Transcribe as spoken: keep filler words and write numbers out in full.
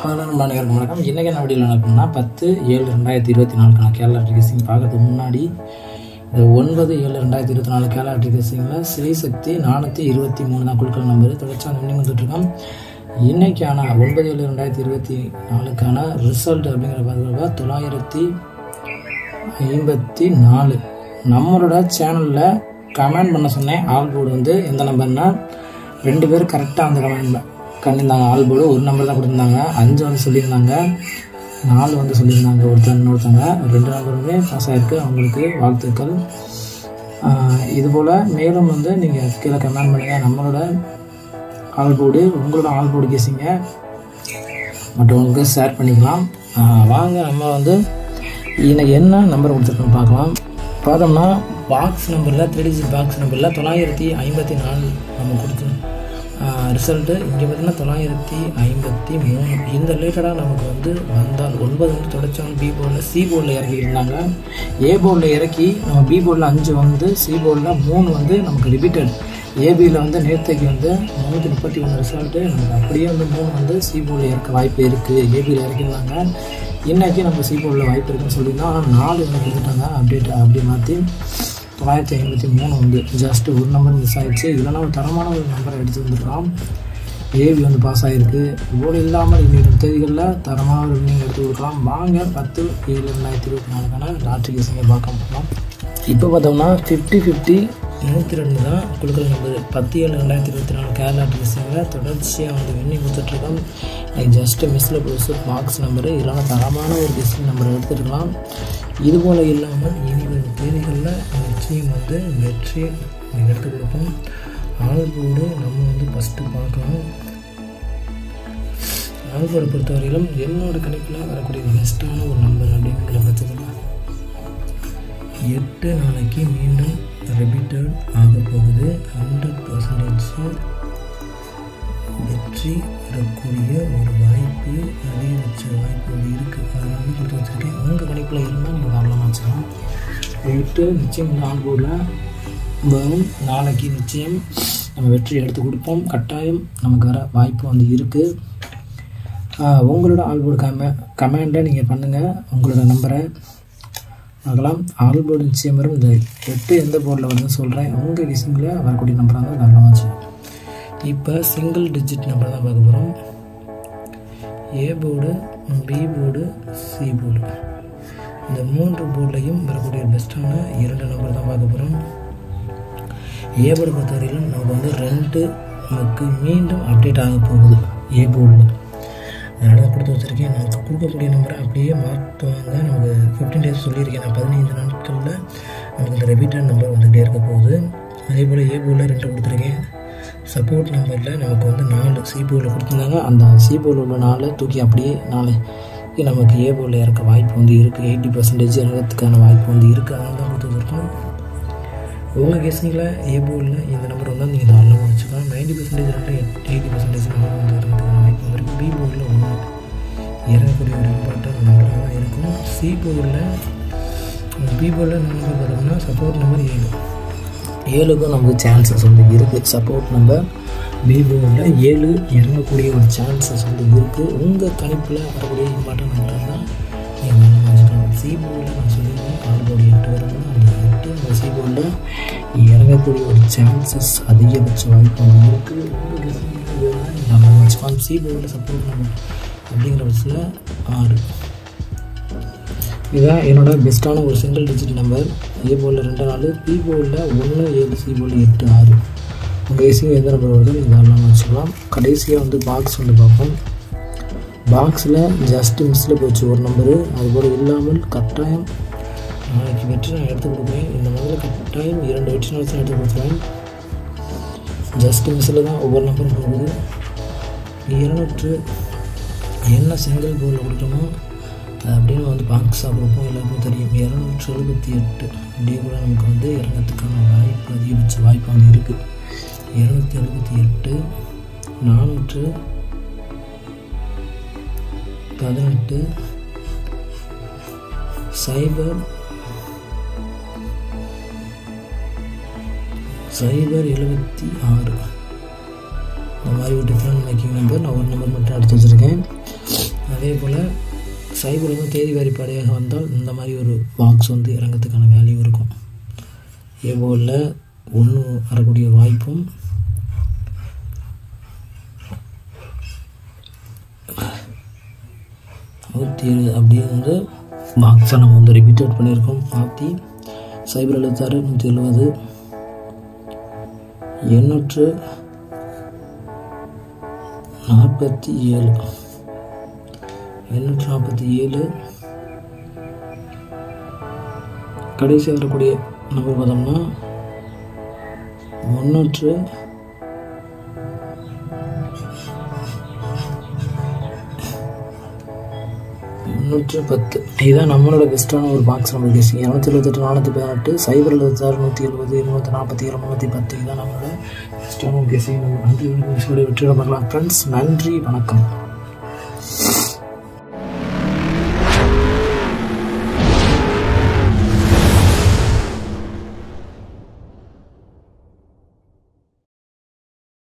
அனைவருக்கும் வணக்கம். இன்றைக்கி என்ன வீடியோவில் நடக்கும்னா பத்து ஏழு ரெண்டாயிரத்தி இருபத்தி நாலுக்கான கேரளா ட்ரிகேசிங் பார்க்கறதுக்கு முன்னாடி ஒன்பது ஏழு ரெண்டாயிரத்தி இருபத்தி நாலு கேரளா ட்ரிகேசிங்கில் ஸ்ரீசக்தி நானூற்றி இருபத்தி மூணு தான் குழுக்கள் நம்பர் தொடர்ச்சியாக வின்னிங் வந்துட்டுருக்கோம். இன்றைக்கான ஒன்பது ஏழு ரெண்டாயிரத்தி இருபத்தி நாலுக்கான ரிசல்ட் அப்படிங்கிற பார்த்துருப்பா தொள்ளாயிரத்தி ஐம்பத்தி நாலு. நம்மளோட சேனலில் கமெண்ட் பண்ண சொன்னேன். ஆல் போர்டு வந்து எந்த நம்பர்னா ரெண்டு பேர் கரெக்டாக அந்த கமெண்ட் பண்ணியிருந்தாங்க. ஆல் போர்டு ஒரு நம்பர் தான் கொடுத்துருந்தாங்க. அஞ்சு வந்து சொல்லியிருந்தாங்க, நாலு வந்து சொல்லியிருந்தாங்க. ஒருத்தர் இன்னொருத்தவங்க ரெண்டு நம்பருமே பாஸ் ஆகிருக்கு. அவங்களுக்கு வாழ்த்துக்கள். இதுபோல் மேலும் வந்து நீங்கள் கீழே கமெண்ட் பண்ணுங்கள். நம்மளோட ஆல் போர்டு உங்களோட ஆல் போர்டு கேசிங்க மற்றவங்களுக்கு ஷேர் பண்ணிக்கலாம். வாங்க நம்ம வந்து இன்னைக்கு என்ன நம்பர் கொடுத்துருக்கோன்னு பார்க்கலாம். பார்த்தோம்னா பாக்ஸ் நம்பரில் த்ரீ டிஜிட் பாக்ஸ் நம்பரில் தொள்ளாயிரத்தி ஐம்பத்தி நாலு நம்ம கொடுத்து ரிசல்ட்டு இங்கே பார்த்திங்கன்னா தொள்ளாயிரத்தி ஐம்பத்தி மூணு. இந்த ரிலேட்டடாக நமக்கு வந்து வந்தால் ஒன்பது வந்து தொடர்ச்சியான பி போர்டில் சி போர்டில் இறக்கியிருந்தாங்க. ஏ போர்டில் இறக்கி நம்ம பி போர்டில் அஞ்சு வந்து சி போர்டில் மூணு வந்து நமக்கு ரிப்பீட்டட். ஏபியில் வந்து நேற்றைக்கு வந்து முந்நூற்றி முப்பத்தி ஒன்று ரிசல்ட்டு நமக்கு அப்படியே வந்து மூணு வந்து சி போர்டில் இறக்க வாய்ப்பு இருக்குது. ஏபியில் இறக்கியிருந்தாங்க. இன்றைக்கி நம்ம சி போர்டில் வாய்ப்பு இருக்குன்னு சொல்லியிருந்தோம். ஆனால் நாலு வந்து கொடுத்துட்டாங்க அப்டேட் அப்படி மாற்றி தொள்ளாயிரத்தி ஐம்பத்தி மூணு வந்து ஜஸ்ட் ஒரு நம்பர் மிஸ் ஆகிடுச்சு. இல்லைனா ஒரு தரமான ஒரு நம்பரை எடுத்து வந்துருக்கலாம். ஏவி வந்து பாஸ் ஆகிருக்கு. இவ்வளோ இல்லாமல் இன்னைக்கு தேதிகளில் தரமான ஒரு வின்னிங் எடுத்து கொடுக்கலாம். வாங்க பத்து ஏழு ரெண்டாயிரத்தி இருபத்தி நாலுக்கான லாட்ரி கேசிங்கை பார்க்க போகலாம். இப்போ பார்த்தோம்னா ஃபிஃப்டி ஃபிஃப்டி நூற்றி ரெண்டு தான் குழுக்கள் நம்பர். பத்து ஏழு ரெண்டாயிரத்தி இருபத்தி நாலு கேரளா கேசிங்கில் தொடர்ச்சியாக வந்து வின்னிங் கொடுத்துட்ருக்கோம். ஜஸ்ட்டு மிஸ்ஸில் போச்சு பாக்ஸ் நம்பரு. இல்லைனா தரமான ஒரு கேசிங் நம்பரை எடுத்துருக்கலாம். இதுபோல் இல்லாமல் இனி ஒரு தேதிகளில் நிச்சயம் வந்து வெற்றி எடுத்து கொடுப்போம். ஆல் போர்டு நம்ம வந்து ஃபஸ்ட்டு பார்க்கலாம். ஆல் போர்டை பொறுத்தவரையிலும் என்னோட கணிப்பில் வரக்கூடிய பெஸ்ட்டான ஒரு நம்பர் அப்படிங்கிற பட்சத்தில் எட்டு நாளைக்கு மீண்டும் ரிப்பீட்டட் ஆக போகுது. ஹண்ட்ரட் பர்சன்டேஜ் வெற்றி வரக்கூடிய ஒரு வாய்ப்பு, அதிகபட்ச வாய்ப்பு இருக்குது. அதனால வந்து கொடுத்து வச்சுருக்கேன். உங்கள் கணிப்பில் இருந்தால் நீங்கள் தாராளமாக வச்சுக்கலாம். எட்டு நிச்சயம் இந்த ஆல் போர்டில் வரும். நாளைக்கு நிச்சயம் நம்ம வெற்றி எடுத்து கொடுப்போம். கட்டாயம் நமக்கு வர வாய்ப்பு வந்து இருக்குது. உங்களோட ஆல் போர்டு கமெ கமெண்டை நீங்கள் பண்ணுங்கள். உங்களோட நம்பரை பார்க்கலாம். ஆல் போர்டு நிச்சயம் வரும். இந்த எட்டு எந்த போர்டில் வருதுன்னு சொல்கிறேன். உங்கள் டிசைனில் வரக்கூடிய நம்பராக தான் தாராளமாக வச்சு. இப்போ சிங்கிள் டிஜிட் நம்பர் தான் பார்க்க போகிறோம். A board, B board, C board இந்த மூன்று போர்ட்லையும் வரக்கூடிய பெஸ்ட்டான இரண்டு நம்பர் தான் பார்க்க போகிறோம். ஏ போர்டு பொறுத்தவரையிலும் நமக்கு வந்து ரெண்டு நமக்கு மீண்டும் அப்டேட் ஆக போகுது. ஏ போர்டில் அதனால் கொடுத்து வச்சுருக்கேன். நமக்கு கொடுக்கக்கூடிய நம்பரை அப்படியே மாற்றுவாங்க. நமக்கு ஃபிஃப்டீன் டேஸ் சொல்லியிருக்கேன். நான் பதினைந்து நாட்களில் நமக்கு இந்த ரிப்பீட்டட் நம்பர் வந்துகிட்டே இருக்க போகுது. அதே போல் ஏ போர்டில் ரெண்டு கொடுத்துருக்கேன். சப்போர்ட் நம்பரில் நமக்கு வந்து நாலு சி போர்டில் கொடுத்துருந்தாங்க. அந்த சி போர்டில் உள்ள நாலு தூக்கி அப்படியே நாலு நமக்கு ஏ போர்டில் இறக்க வாய்ப்பு வந்து இருக்குது. எயிட்டி பர்சன்டேஜ் இறக்கிறதுக்கான வாய்ப்பு வந்து இருக்குது. அதனால தான் கொடுத்து வச்சுருக்கோம். உங்கள் கேசிங்கில் ஏ போர்டில் இந்த நம்பர் வந்தால் நீங்கள் தாராளமாக வச்சுக்கலாம். நைன்ட்டி பர்சன்டேஜ் ரெண்டு எயிட்டி பர்சன்டேஜ் நம்பர் வந்து இருக்கிறதுக்கான வாய்ப்பு இருக்குது. பி போர்டில் ஒன்று இறங்கக்கூடிய ஒரு இம்பார்ட்டன்ட் நம்பராக தான் இருக்கும். சி போர்டில் பி போர்டில் நம்பர் பார்த்தோம்னா சப்போர்ட் நம்பர் ஏழு ஏழுக்கும் நமக்கு சான்சஸ் வந்து இருக்குது. சப்போர்ட் நம்பர் பி போர்டில் ஏழு இறங்கக்கூடிய ஒரு சான்சஸ் வந்து இருக்குது. உங்கள் கணிப்பில் வரக்கூடிய இம்பார்ட்டன்ட் நம்பர் தான் நீங்கள் நல்லா வச்சுக்கலாம். சி போர்டில் நான் சொல்லியிருந்தேன் ஆல் போர்டு எட்டு வரும்போது அந்த எட்டு அந்த சி போர்டில் இறங்கக்கூடிய ஒரு சான்சஸ் அதிகபட்ச வாய்ப்பு வந்து இருக்குது. உங்களுக்கு நல்லா வச்சுக்கலாம். சி போர்டில் சப்போர்ட் நம்பர் அப்படிங்கிற பட்சத்தில் ஆறு. இதுதான் என்னோட பெஸ்ட்டான ஒரு சிங்கிள் டிஜிட் நம்பர். ஏ போர்டில் ரெண்டு நாலு, பி போர்டில் ஒன்று ஏழு, சி போர்டில் எட்டு ஆறு. உங்கள் ஏசியும் எந்த நம்பர் வருதோ நீங்கள் தாராளமாக வச்சுக்கலாம். கடைசியாக வந்து பாக்ஸ் வந்து பார்ப்போம். பாக்ஸில் ஜஸ்ட்டு மிஸ்ஸில் போச்சு ஒரு நம்பரு. அதுபோல் இல்லாமல் கட்டாயம் நாளைக்கு வெற்றி நான் எடுத்து கொடுக்குறேன். இந்த மாதிரி கட்டாயம் இரண்டு வெற்றி நாளைக்கு நான் எடுத்து கொடுக்குறேன். ஜஸ்ட்டு மிஸ்ஸில் தான் ஒவ்வொரு நம்பரும் போகுது. இருநூற்று என்ன சிங்கிள் போர்டில் கொடுக்கணும் அப்படின்னு வந்து பாக்ஸாக கொடுப்போம். எல்லாருக்கும் தெரியும். இரநூற்றி எழுபத்தி எட்டு அப்படியே கூட நமக்கு வந்து இறங்கிறதுக்கான வாய்ப்பு அதிகபட்ச வாய்ப்பு வந்து இருக்குது. இரநூத்தி எழுபத்தி எட்டு நானூற்று பதினெட்டு சைபர் சைபர் எழுபத்தி ஆறு இந்த மாதிரி ஒரு டிஃப்ரெண்ட் மேக்கிங் நம்பர் நான் ஒரு நம்பர் மட்டும் எடுத்து வச்சுருக்கேன். அதே போல் சைபர் வந்து தேதி வாரிப்பாடையாக வந்தால் இந்த மாதிரி ஒரு பாக்ஸ் வந்து இறங்கிறதுக்கான வேல்யூ இருக்கும். ஏபோல் ஒன்று வரக்கூடிய வாய்ப்பும் நூற்றி ஏழு அப்படியே வந்து பாக்ஸை நம்ம வந்து ரிப்பீட் அவுட் பண்ணியிருக்கோம். மாற்றி சைபர் எழுபத்தாறு நூற்றி எழுபது எண்ணூற்று நாற்பத்தி ஏழு எண்ணூற்று நாற்பத்தி ஏழு கடைசி வரக்கூடிய நம்பர் பார்த்தோம்னா முன்னூற்று முந்நூற்று பத்து. இதுதான் நம்மளோட பெஸ்ட்டான ஒரு பாக்ஸ் நம்ம கெஸ்டிங். இரநூத்தி எழுபத்தெட்டு நானூற்றி பதினெட்டு சைபர் எழுபத்தாறு நூற்றி எழுபது இருநூற்றி நாற்பத்தி ஏழு முந்நூற்றி பத்து இதுதான் நம்மளோட பெஸ்ட்டான ஒரு கெஸ்டிங். நன்றி வெற்றிட பார்க்கலாம் ஃப்ரெண்ட்ஸ். நன்றி, வணக்கம்.